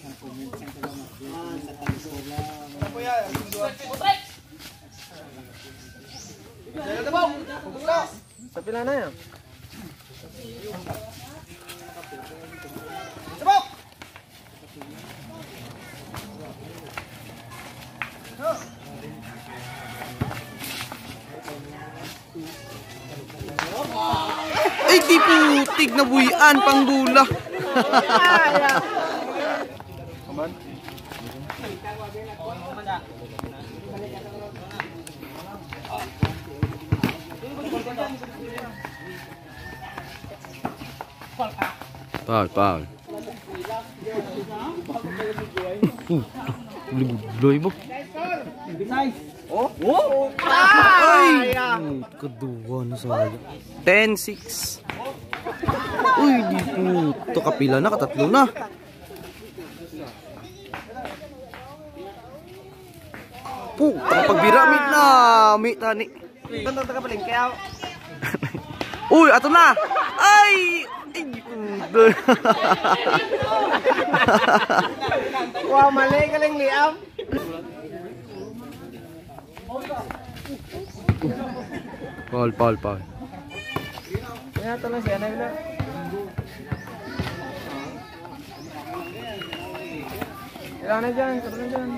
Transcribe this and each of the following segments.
Sa pila na yan. Ay, di putik na buyan pang gula. Paul. Lubuloy mo. Oh! Ay! Kedua na sa 10-6. Uy, di puto. Kapila na, katatlo na. Puta, pagbiramid na. May tani. Uy, ato na. Ay! Wow, mali ka lang Liam. Paul. Kaya ito lang siya na yun. Kailangan na dyan, sarap na dyan.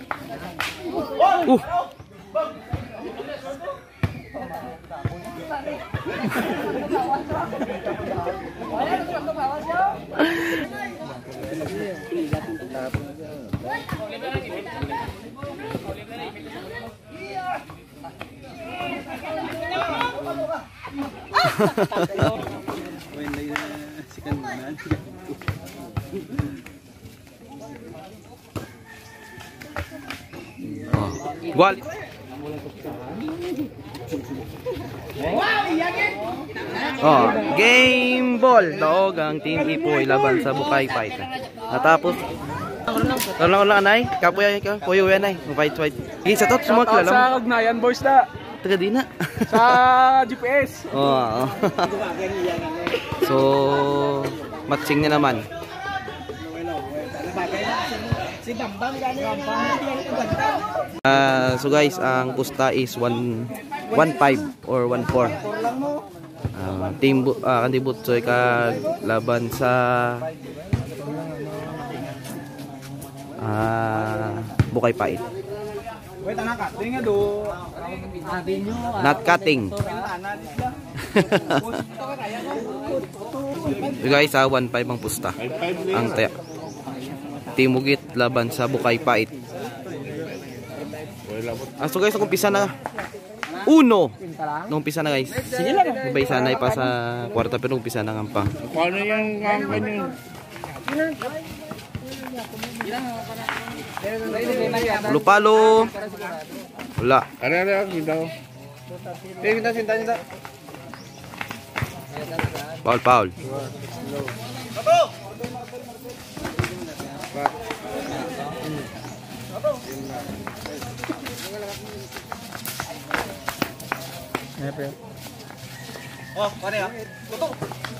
Gol. Oh, game ball. Daog ang Team Ipoy laban sa Bukay Fight. Natapos. Lang nay. Kapoy ka. Kuyo yan nay. Fight. Isa tot sumot lang. Sa Ugnayan boys na. Taga di na. Sa GPS. Oh. So, matching na naman. So guys, ang pusta is 1-5 or 1-4. Team Kandibutsoy ka laban sa Bukay Pait. Not cutting. So guys, 1-5 ang pusta. Ang taya. Timugit laban sa Bukay Pait. So guys, umpisa na. Uno. Nung umpisa na guys. Sige lang. Iba isa na pa sa kwarta pero umpisa na nga pa. Paano yung ganyan? Lupalo. Wala. Ano kita. Sinta. Paul. Oh, pare ah. Tutok.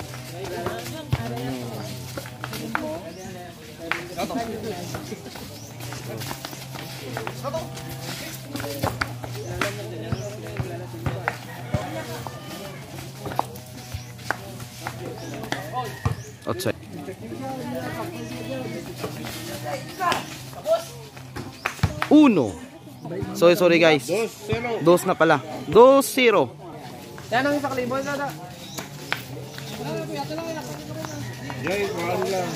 Outside. Uno. Sorry guys. 2 na pala. 2-0. Yan ang isa kalibon na. Guys, mahal lang.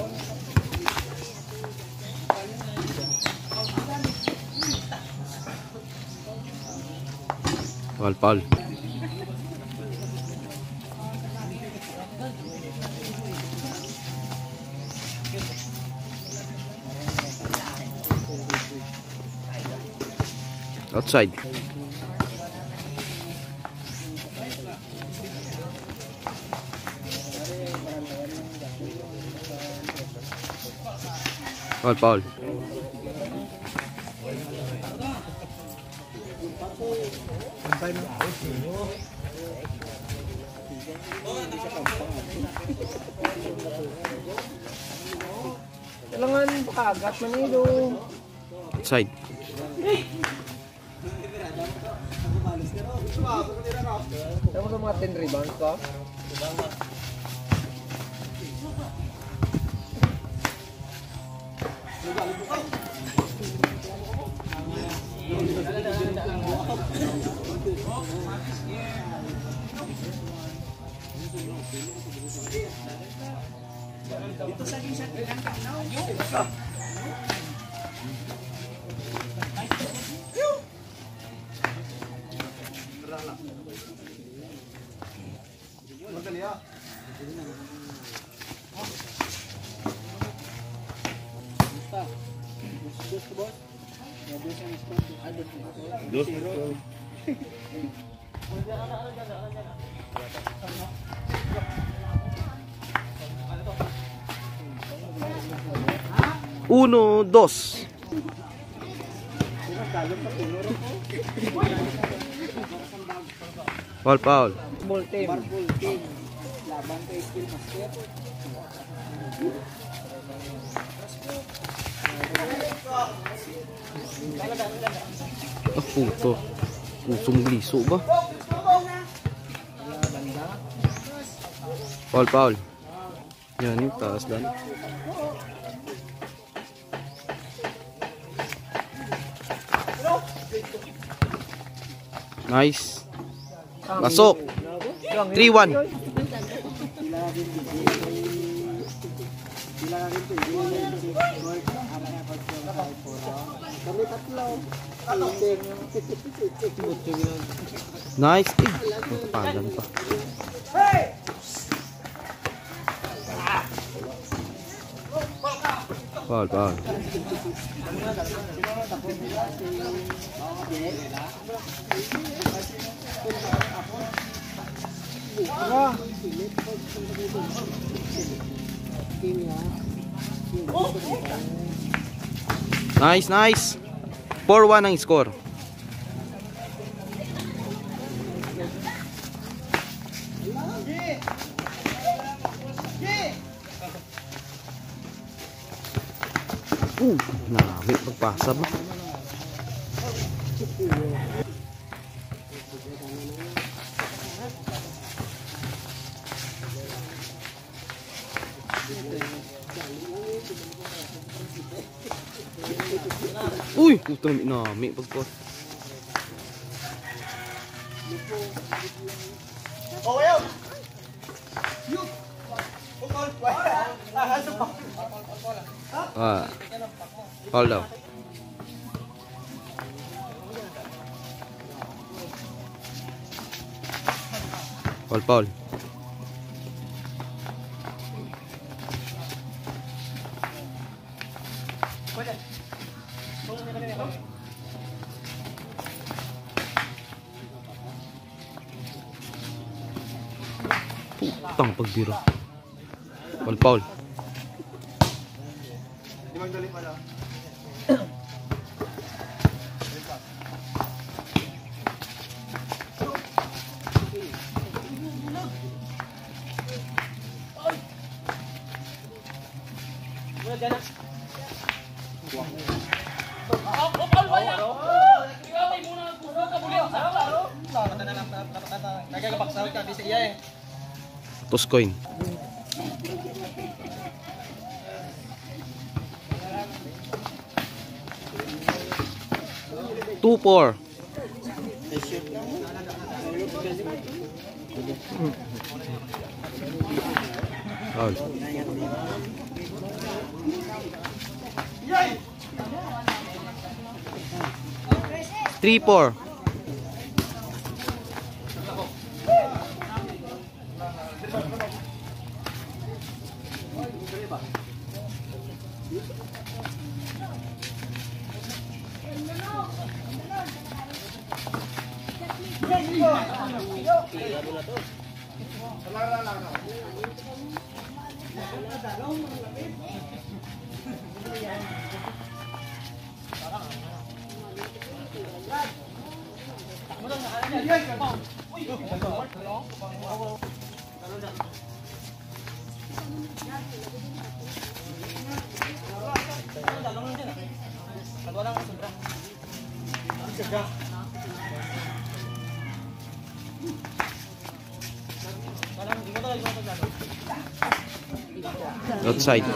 Paul. Outside. Paul. Kailangan Kagat Manilo. Side. Tama sa mga 10 rebounds ka? Uno, dos. Foul. Small team. Ah, puto. Pusong liso ba? Foul. Yan yung taas lang. Nice. Pasok. 3-1. Nice. Palan pa. Foul. Nice. 4-1 ang score. Nabi pagpasa ba? Uy, putang nami pagpasa. Foul daw. Foul. 'Tong pagbiro. Foul. Toss coin. Two, 4. Foul. 3-4. Outside.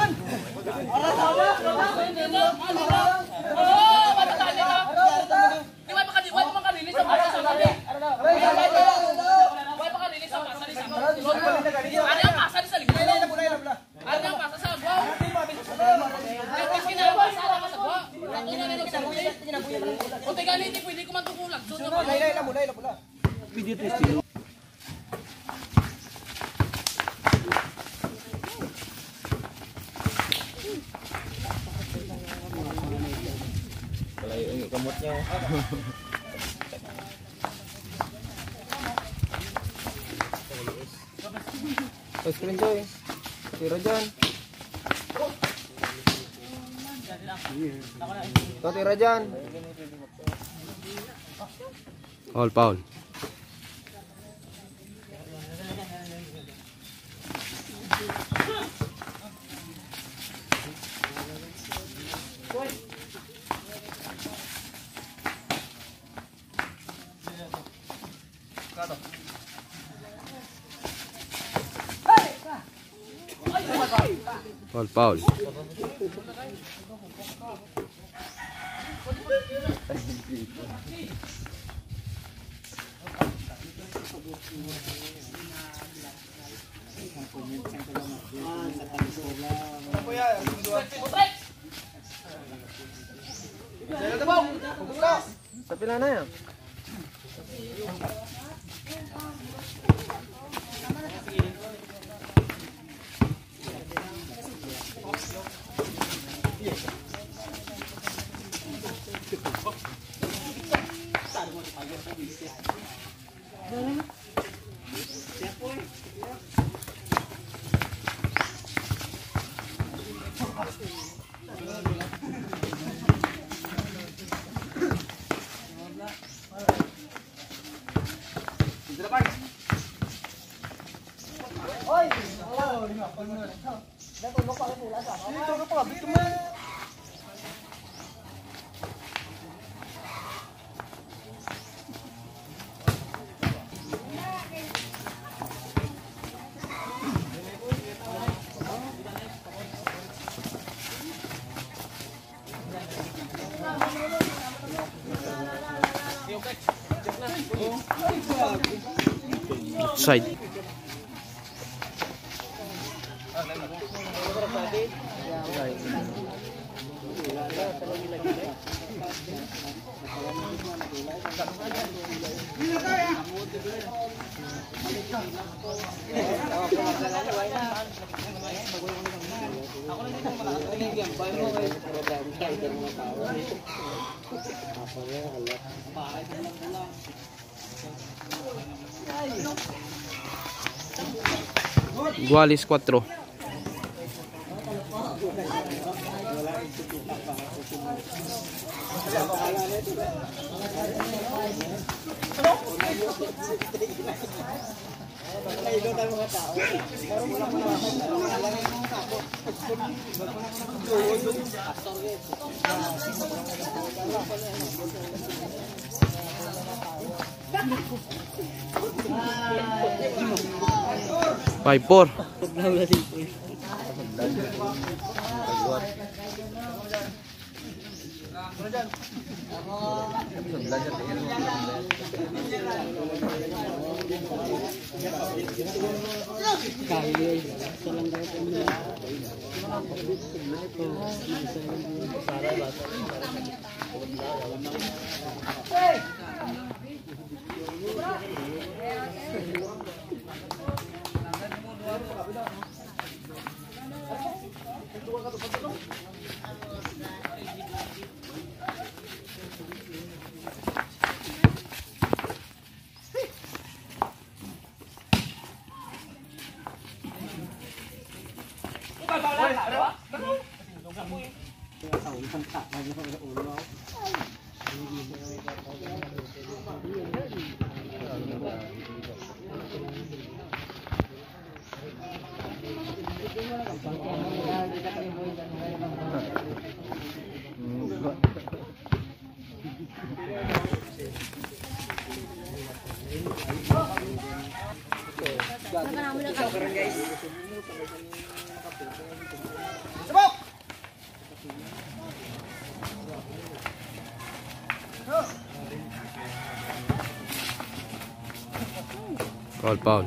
Terus kalian coy. Tira dyan. Ikaw tira dyan. Foul. Foul. Sa pila na yan. Outside. Gualis 4. Five, 4. Foul, foul.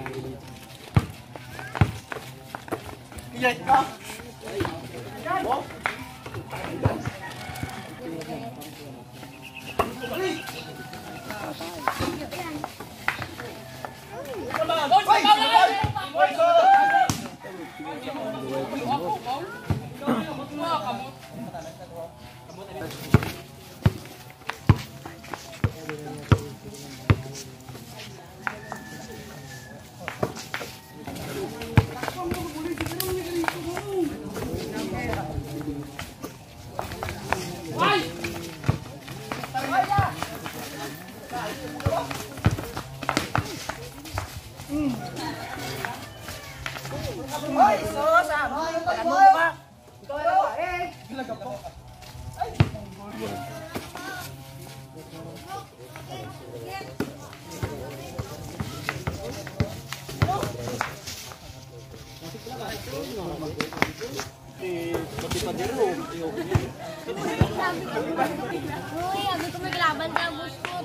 Uy, abi ko may laban ka, boss ko.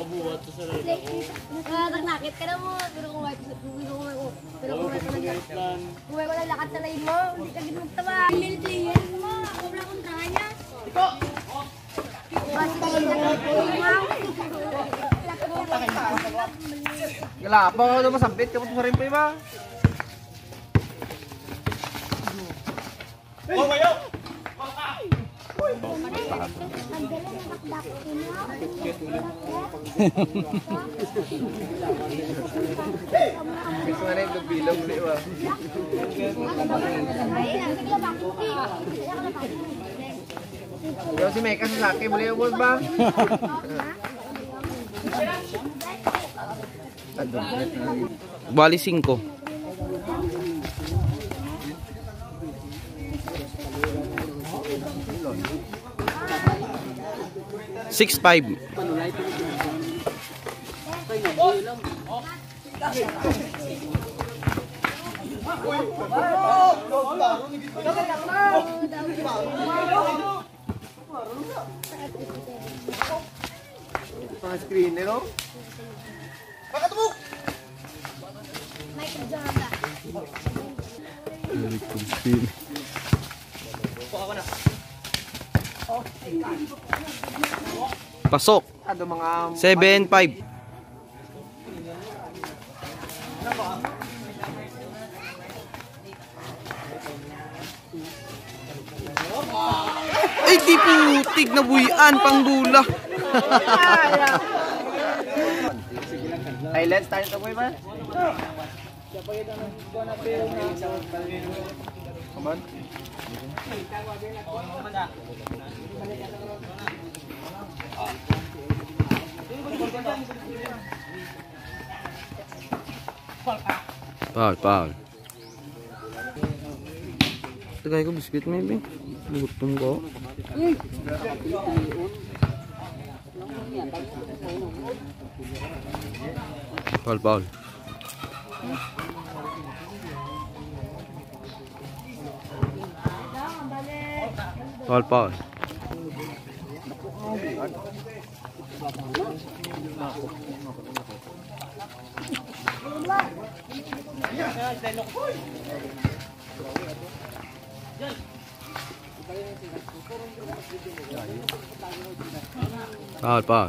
Nagnakit ka na mo. Pero kung may lakad sa line mo, hindi ka ginugtaba. Player mo, wala akong tranya. Galapa ka na masambit. Kapag mo rin pa iba. Gusto nga na yung nagbilang ulit ba? Ikaw si Mecca sa laki, muli yung ba? Bali 5. Six five. Mga screen, no? Michael Jordan. Pasok. Ano mga... 7-5. Ay, di putik na buyan, pangbula. Highlights tayo ito, boy, ba? Come on. Foul, foul. Tagay ko biscuit maybe. Gutom ko. Foul, foul. Foul, foul. Foul, foul.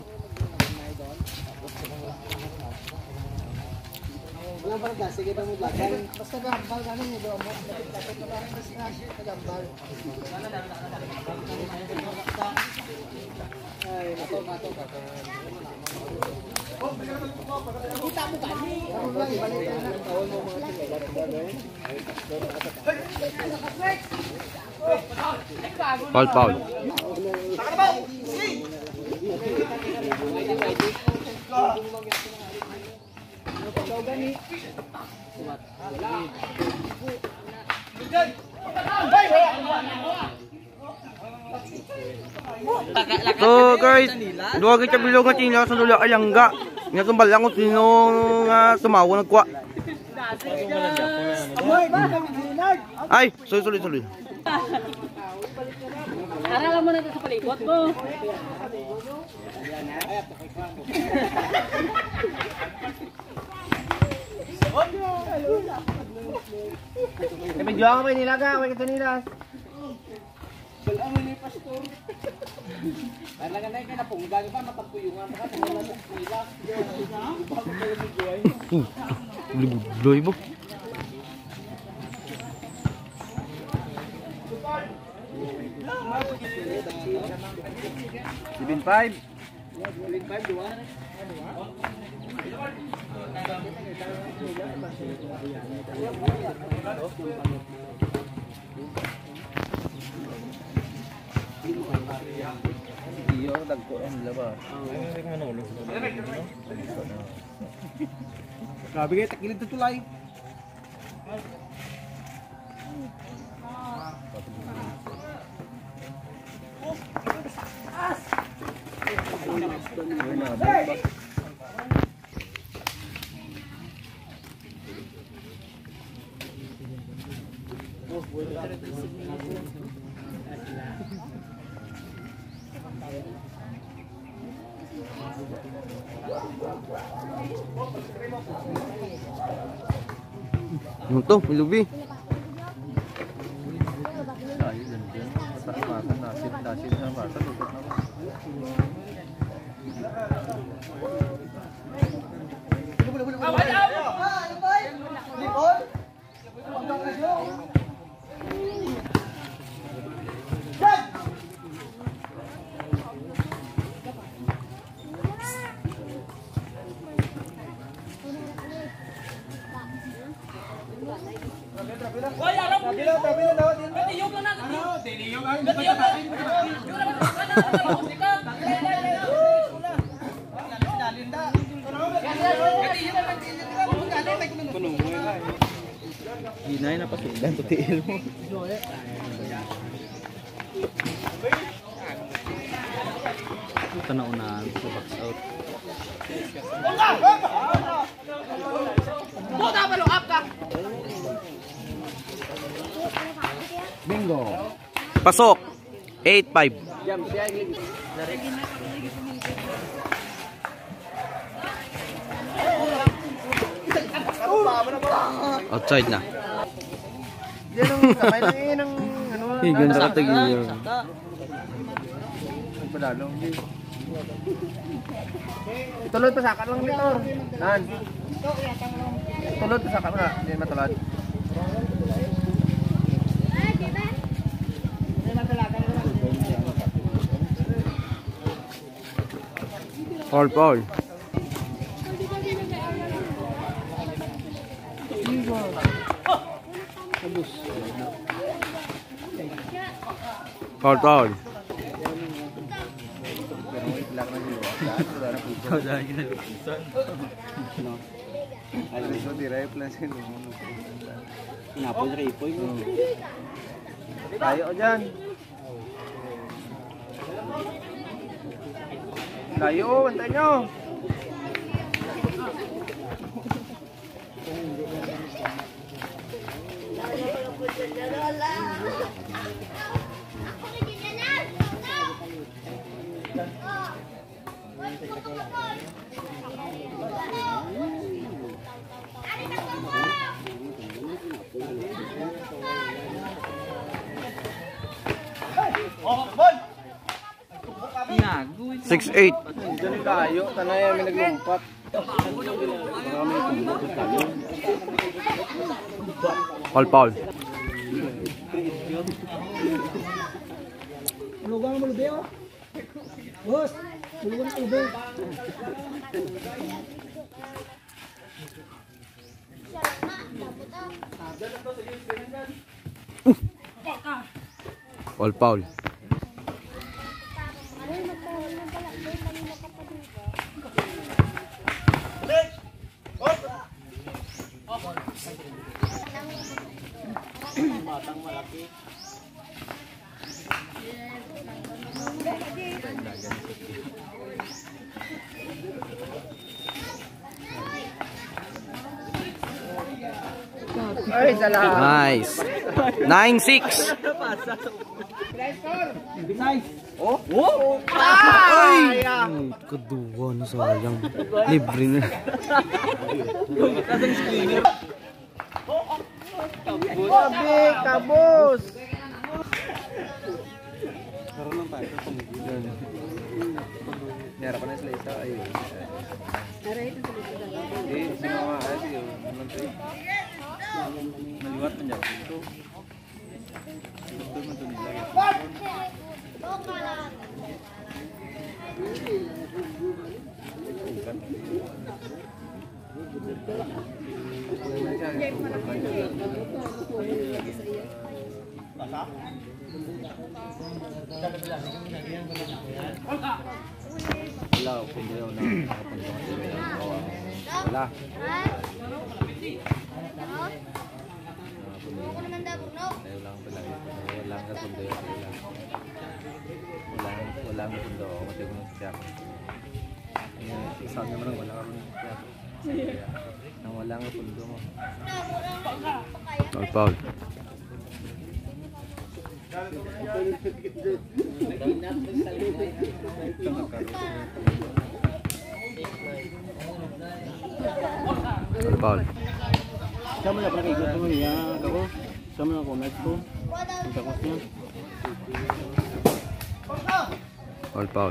Foul, foul. So guys, dua kita bilog nga tingala sa dula alangga. Nga tumbal ko sino nga tumawo nagkuha. Ay, sorry. Arala mo na ito sa palikot mo. Medyo ako may nilaga, may kito nilas. Bloy mo. Sibin 5. Iyo dagko ang labas. Grabe kayo, takilid na tulay. Ano to? Milubi. Ginay na pasundan to tiil mo. Ito na unahan sa box out. Bingo. Pasok. 8-5. Outside na. Yan ang kamay lang eh ng ano. Ganda ka tagil. Padalong. Itulod pa saka lang dito. Nan. Itulod pa saka na, hindi matulad. Paul. Paul. Tayo dyan. Tayo, bantay nyo. Inago. 6-8. Diyan tayo, tanay kami naglumpat. Paul. Lugang mo lubi oh. Boss, lugang mo lubi. Paul. Ay, salamat. Nice. 9-6. Ay! Kaduwa na sayang. Libre na. Sabi, kabos! Nyara pa na sila isa. Ayun. Hindi, sino nga. Sige, naman ito eh. Maliwat man dyan. Ito. Ito man ito nila. Wala, kung daw na nakapunta ko wala. Ako naman daw, no? Tayo lang pala. Wala nga pundo yun. Wala nga pundo. Mati ko ng siya. Isang naman wala ka rin siya. Nang wala nga pundo mo. Paul. Paul. Sama na pala kayo ko niya. Ako. Sama na ako. Next ko. Tapos niya. Paul.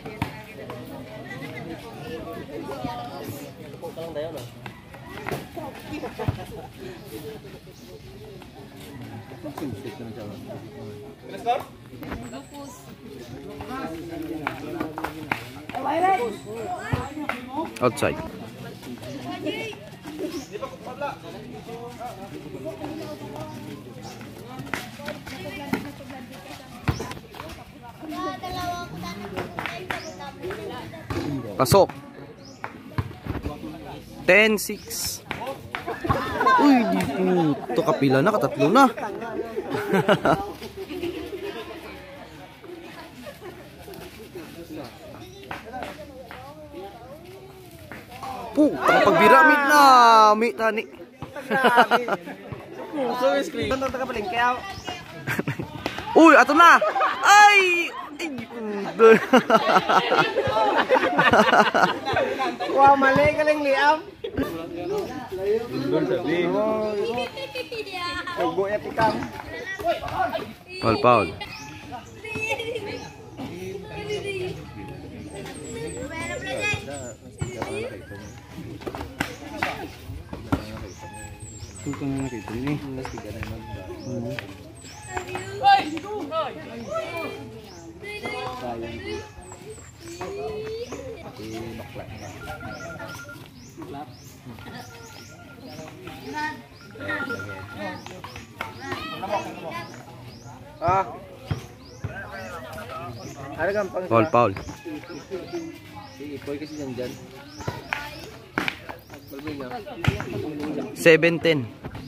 Outside. Pasok. 10-6. Uy, di puto. Kapila na, katatlo na. Pagbiramid na. May tani. So, screen. Ito ka paling kaya. Uy, ato na. Ay! Wow, mali ka lang liam. Nagbuya pikang. Paul. Ito na nakita ni. Ada gampang. Paul. Ipoy kasi dyan. 7-10.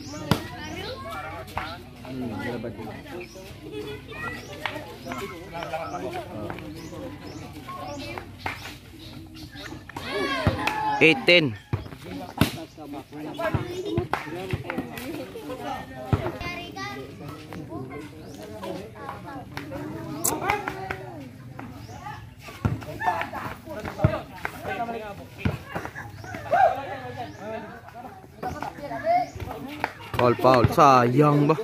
Dapat. 8-10. Paul, sayang ba?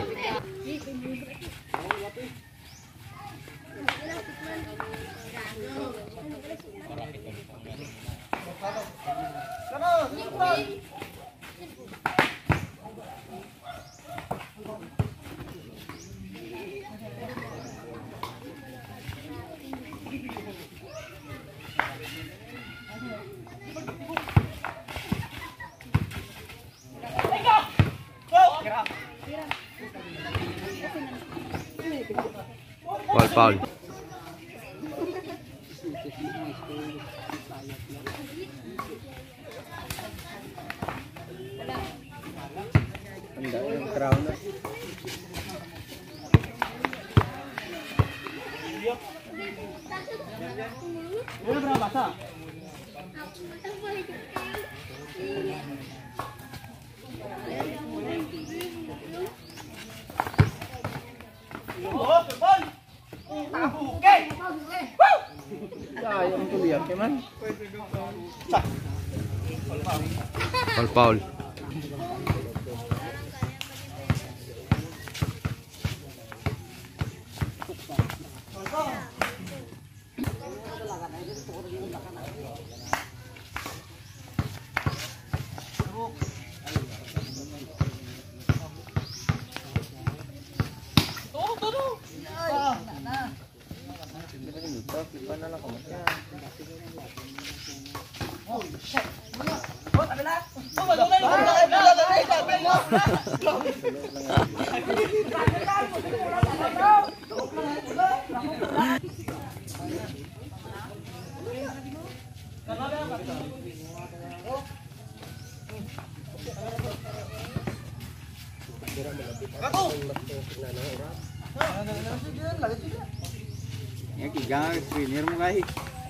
Paul. Anda yung crown na. Wala ba basa? Sayang tuliyak man. Paul. Yan kigang screener mo kay.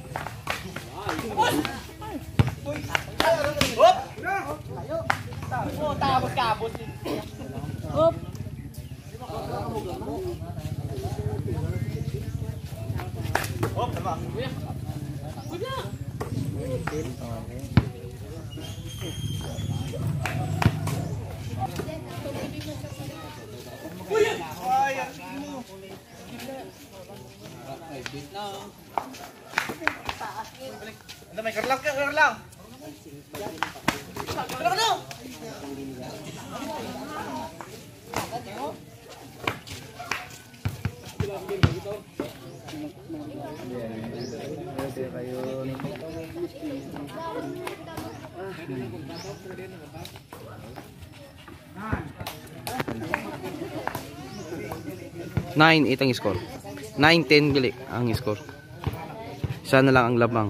May karlang ka, karlang. Nine, 8 ang score. 9-10 gali ang score. Isa na lang ang labang.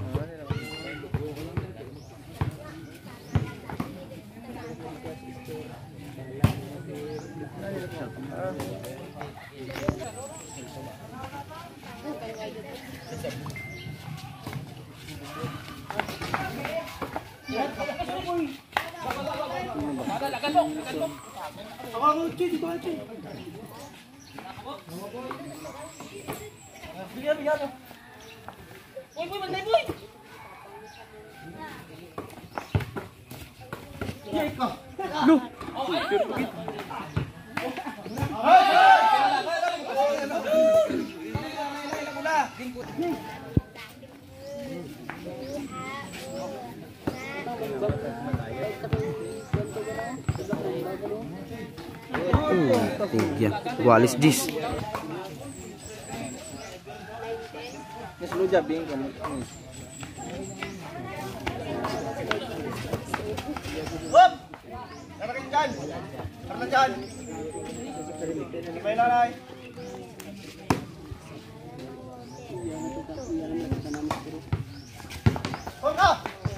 Tigya. What is this? Neslo jabing kamu. Hop! Narakin dyan! Karlang dyan! May nanay! Hop ka!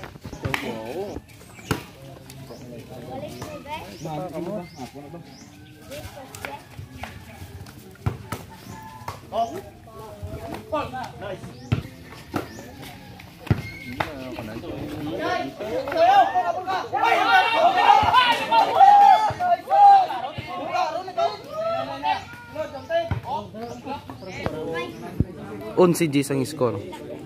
On si Jis ang score.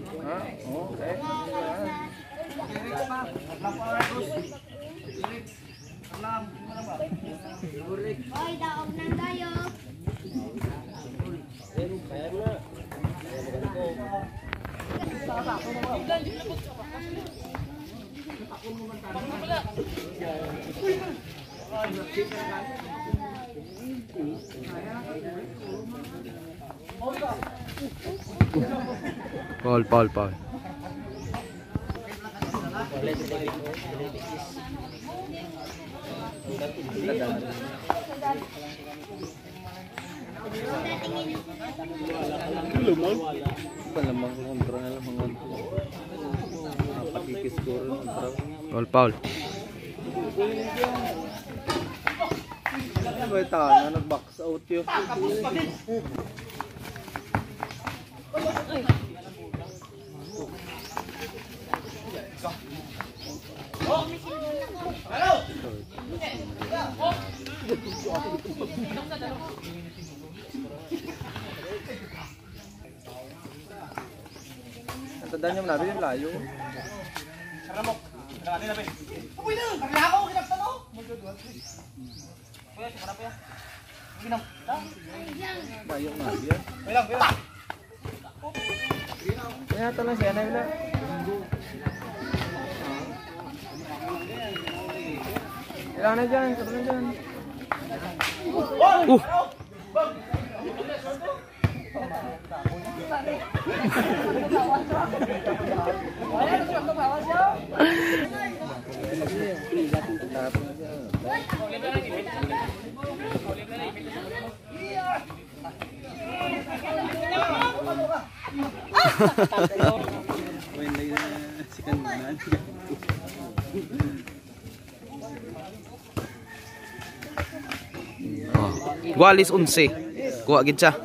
Hoy, daog nang tayo. Paul. Palamang kontra na lang mga patikis-score kontra. Paul. May tana nag-box out yun. Tandaan niyo namin yung layo. Karamok! Nakali na ba? Uy na! Karla ako! Kinakta no! Kuya, sumara pa yan. Ginam. Layo nga yan. Bilang! Nato lang siya na wala. Ilang na dyan, sabi na dyan. Walis 11. Kuha gid siya.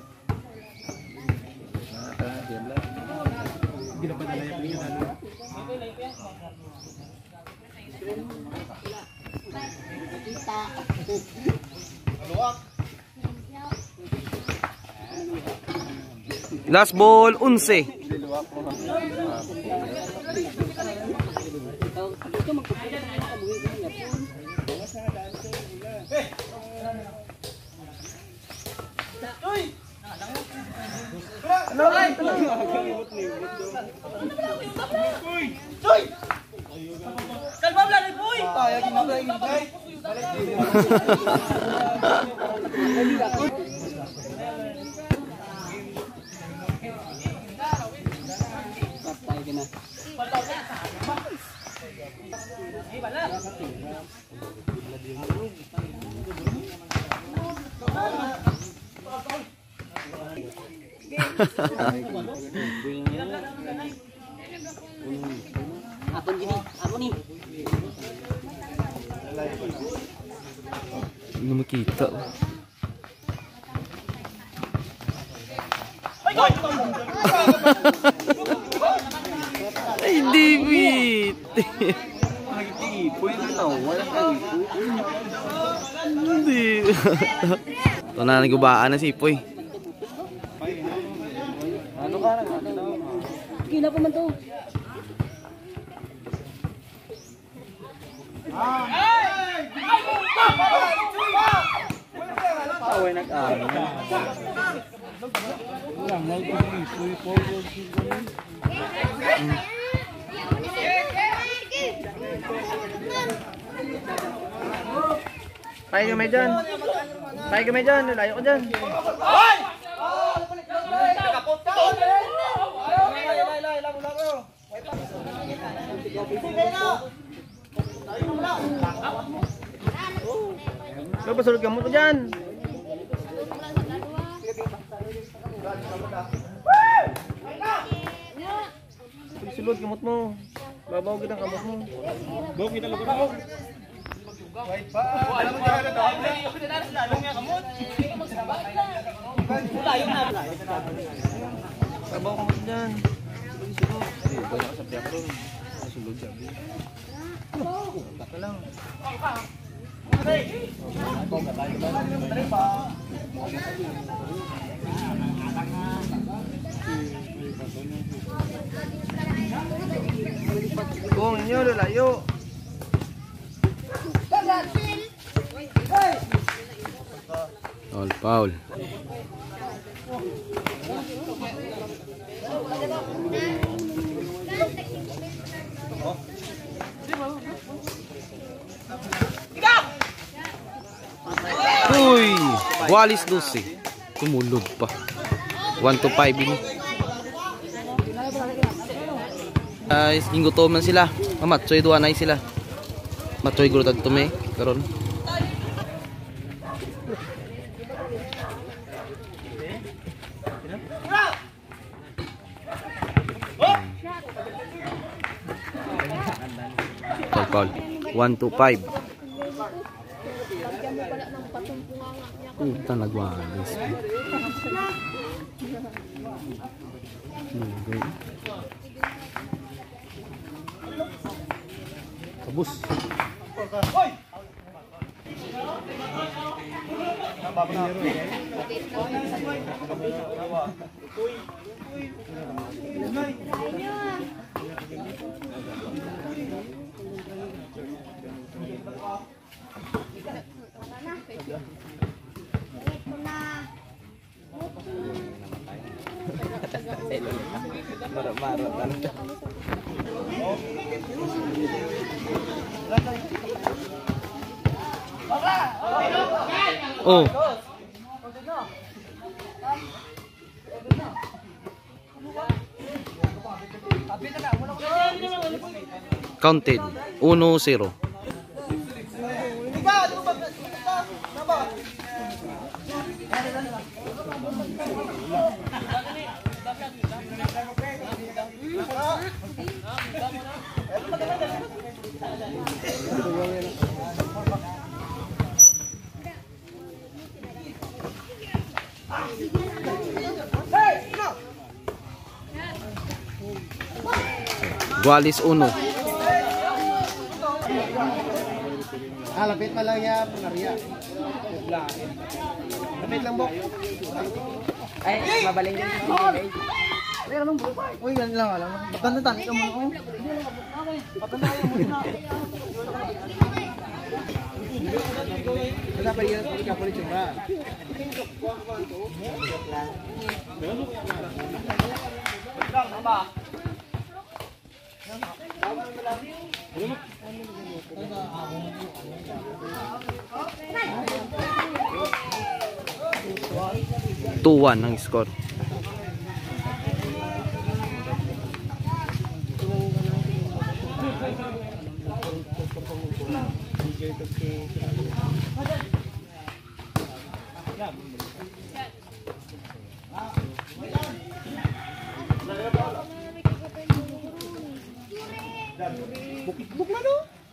Last ball 11. Ako ni. Hindi makita. Ay, David! Nagtiipo yung tawa. Hindi. Ito na nagubaan na si Ipoy. Ano ka lang? Kila pa man to. Away nag-ano. Tayo kamay dyan. Tayo kamay dyan. Layo ko dyan. Pasulod gamot ko dyan. Sulod gamot mo. Babaw kita ang gamot mo. Bawa kita lugar mo. Wait pa. Alam mo na daw. Lalong nga gamot. Babaw gamot dyan. Banyak sa piyak doon. Sulod sabi. Baka lang. Kung inyo lalayo. Foul. Uy, Walis 12. Tumulog pa. 1-5 ini. Guys, gutom na sila. Mamatsoy duwa na sila. Matsoy guro tadto me karon. Foul. 1-5. Puta nagwalis. Kabus. Maro-maro talaga. Oh. Counted 1-0. Gualis 1. Lapit pa lang yan, pangarya. Lapit lang, Bok. Ay, mabaling din. Pero nung buo pa. Uy, ganun lang, alam mo. Patanda-tanda ka muna. Patanda ka muna. Wala pa yan, pagkapalit yung ba? Two-one ang score. Bukit-buk na, no?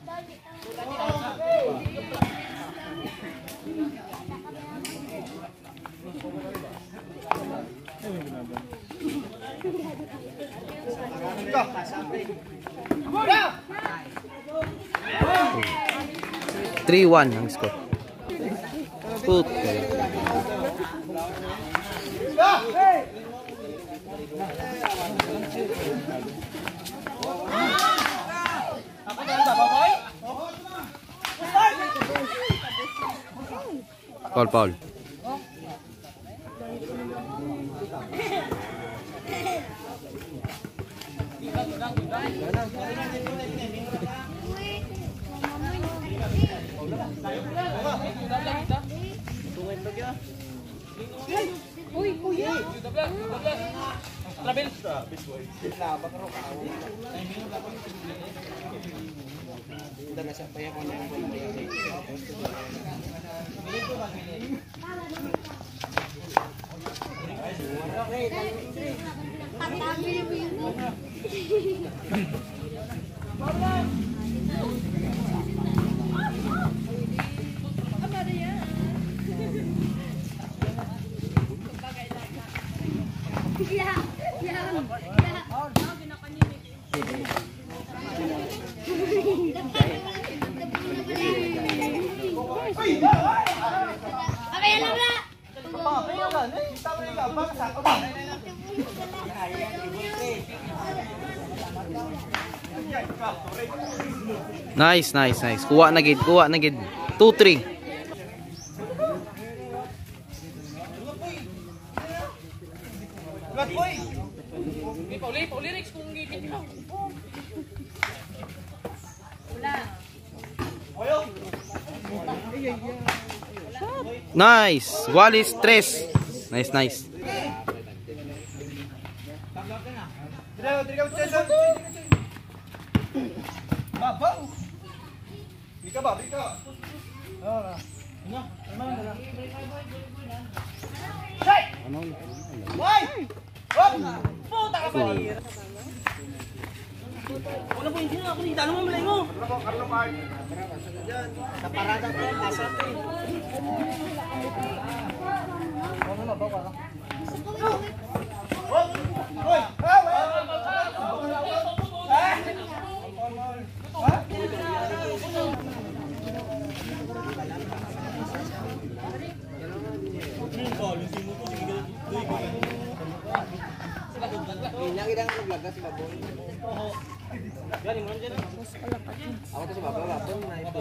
Three-one ang score. Paul. Uy, kuya. Travel. Nice. Kuha na gid. 2-3. Nice. Walis 3. Nice. Babaw. Bika ba? Wala po hindi na ako dito. Ano mo malay mo? Kaparada ko yung asa ko eh. Lagi dah naglaga si Baboy. Gani mo nandiyan. Ako to si Baboy, Baboy na ito.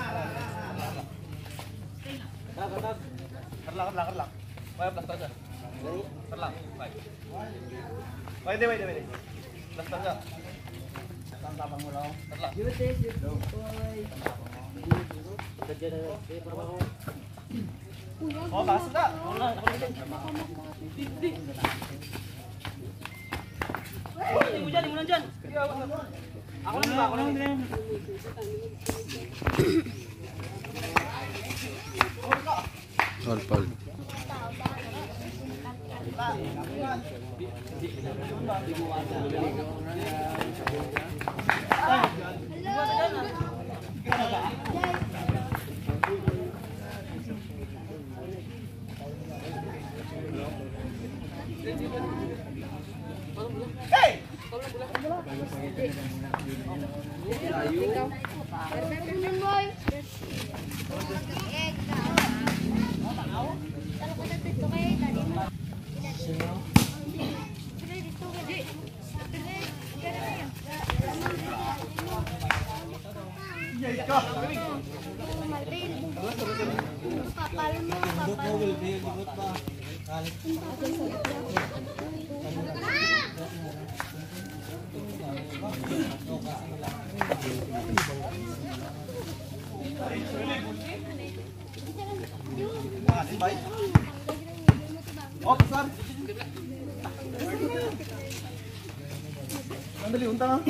Karlak. May plastas. Pwede. Last lang ka. Oh, pasok na. Foul. Oh, besar. Andali, unta nga.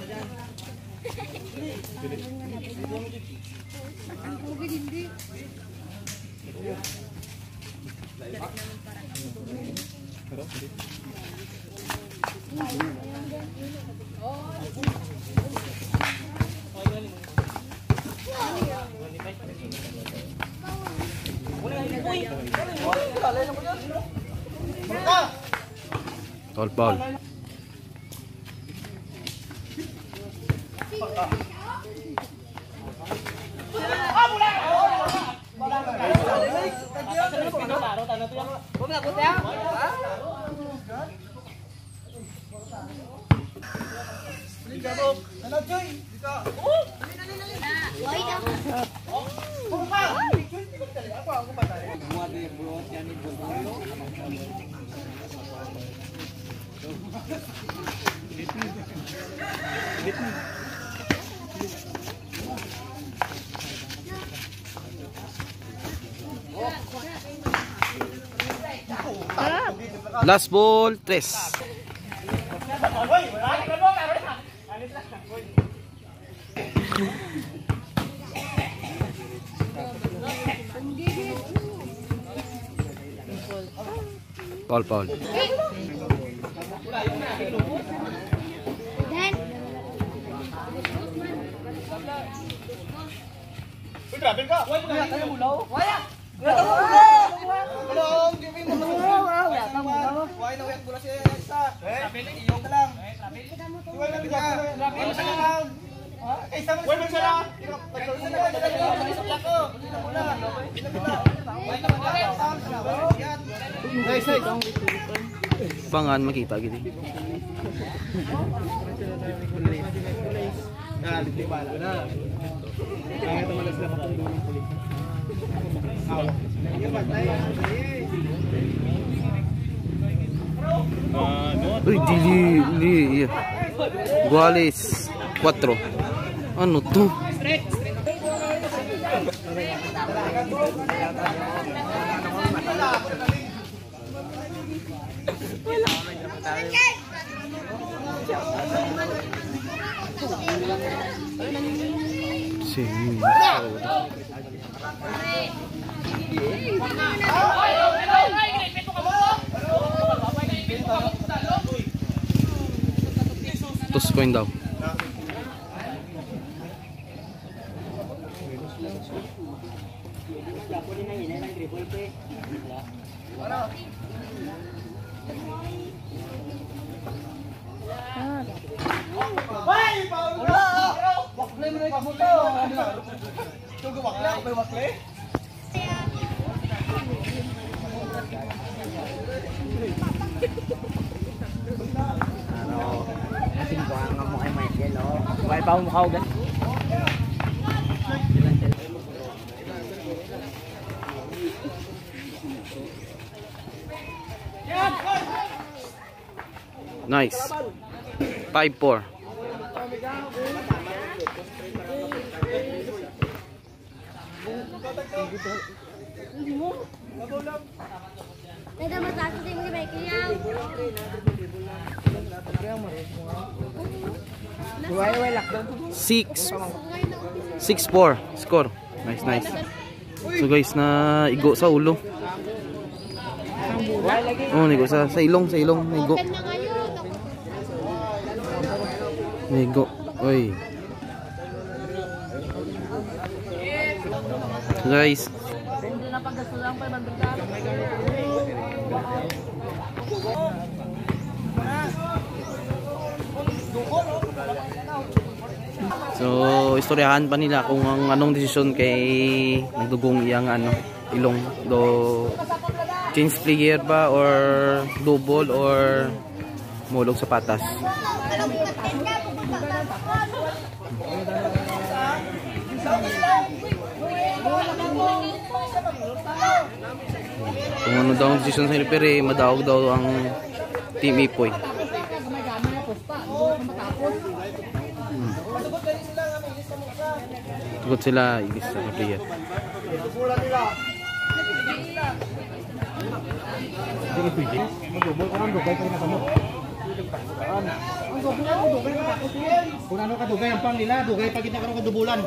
Foul. Last ball, 3. Foul. Travel ka. Pangan makita gitu. Uy, dili. Guales 4. Ano to? Sini. Toss coin daw. May pa mo kaugan. Nice. 5-4. May dapat sa atin yung may kaya. Huwag lockdown. 6-4 score. Nice, nice. So guys, na igo sa ulo. Oh, nigo sa ilong, nigo. Open na ngayon. Nigo. Oy. Guys. So, istoryahan pa nila kung anong desisyon kay nagdugong iyang ilong do change player ba or double or mulog sa patas. Kung ano daw ang desisyon sa referee, madawag daw ang Team Ipoy. Tugot sila ibig sa player. Kung ano kadugay ang pang nila, dugay pag kita karon kadubulan.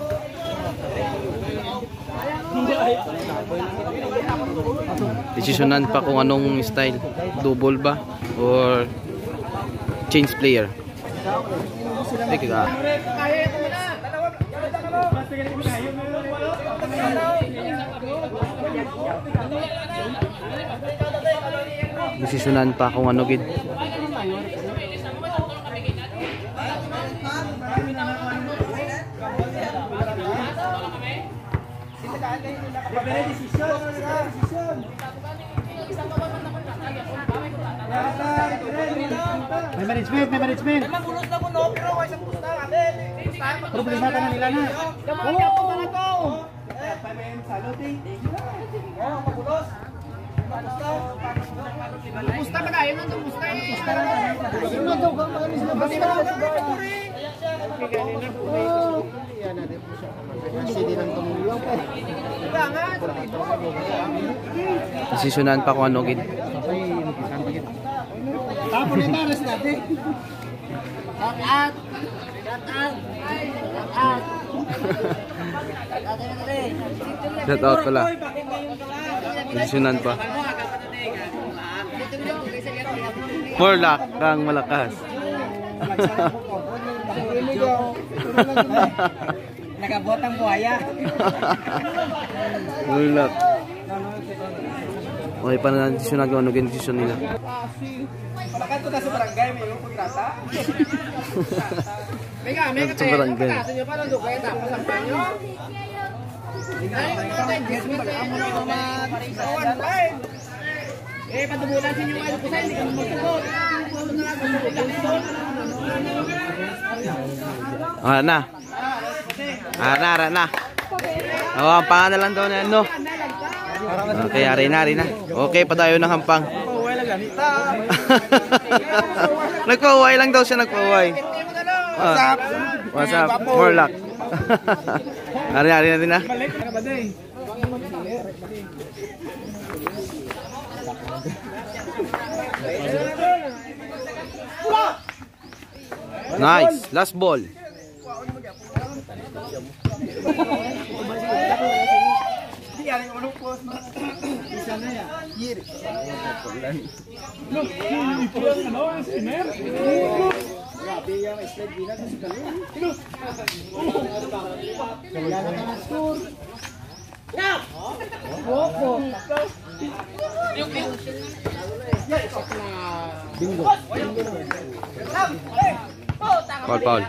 Desisyonan pa kung anong style, double ba or change player. Teka. Desisyonan pa kung ano gid. May management. Magulos na kuno pero way sa pusta natin. Problema ka na nila na. Gamay ka to mga to. Saluti. Oh, magulos. Pusta ba kayo nang pusta eh? Pusta na. Sino daw ka mga sila ba sila? Yan natin po siya. Kasi di lang tumulong pa. Desisyonan pa kung ano gid. Tapos na taras natin. Shout out pala. Desisyonan pa. More luck kang malakas. Nakabotang buhaya. More luck. Okay pa na desisyonan kung ano gin desisyon nila. Palakan ko na sa barangay, may yung kontrata. May kami, Sa barangay. kasi nyo pa nang dugay tapos ang panyo. Eh, padubulan sa inyo kayo po sa hindi ka magsagot. Na. Ara na. Oh, ang pangalan daw na ano. Okay, ari na. Okay, padayo ng hampang. Nagpauway lang daw siya, nagpauway. What's up? More luck. Ari na. Nice, last ball. Foul.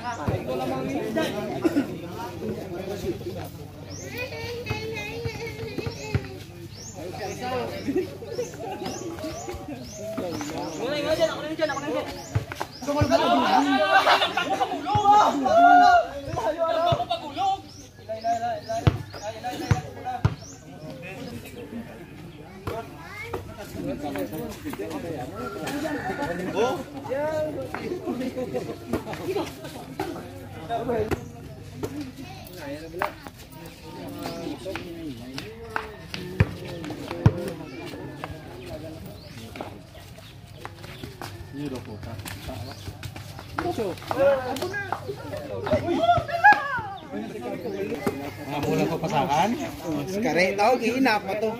Mula ko pasakan. Kare tao giinak mo to.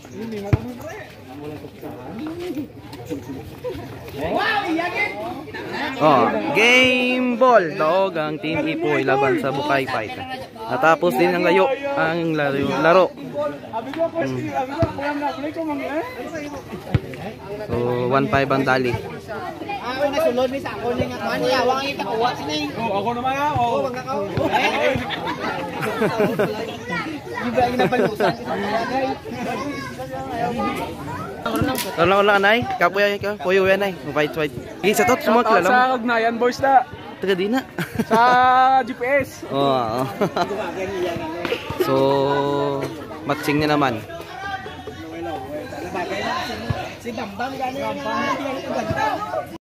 Oh, game ball. Daog ang Team Ipoy laban sa Bukay Fight. Natapos din ang laro. So 1-5 ang tali. Ako na sulod ni sa ako ni nga kuan niya, wang ikakuha sini. Ako naman nga. Oh, wag nakaw. Di ba ginabalusan sa bagay? Tolong lang anay, kapoy ka, puyo yan ay, fight. Isa tot semua kilala mo. Sa Ugnayan boys na. Taga di na. Sa GPS. Oh. So, matching na naman. Si Bambang gani. Bambang gani.